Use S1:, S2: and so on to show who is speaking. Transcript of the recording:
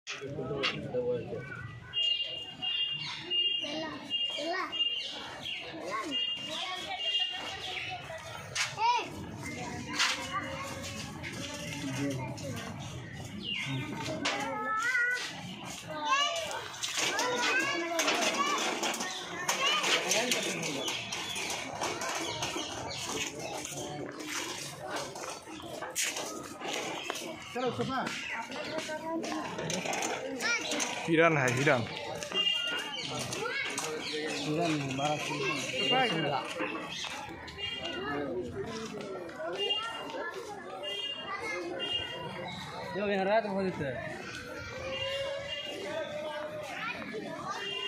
S1: चलो सुना
S2: हिरन है हिरन
S1: हिरन 12 जो यहाँ रात हो जाते